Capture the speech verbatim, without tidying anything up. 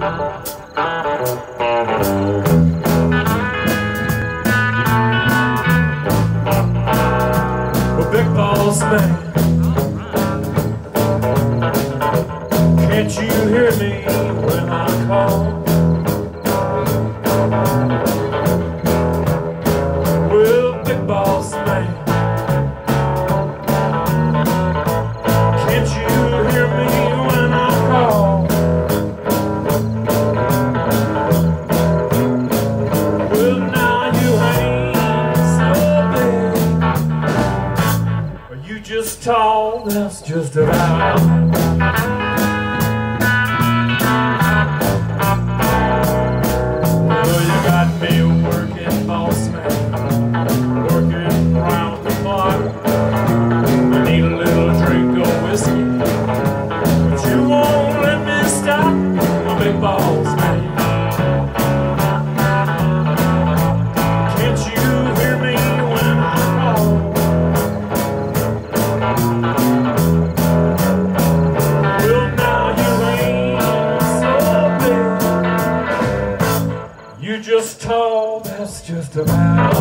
Well, big boss man, can't you hear me when I call? Well, big boss man, can't you hear me when I call? Well, now you ain't so big, you just tall, that's just about. Well, you got me working, boss man, working round the clock. I need a little drink of whiskey, but you won't let me stop, my big boss man. Can't you hear me when I call? Well, now you ain't so big, you just tall, that's just about.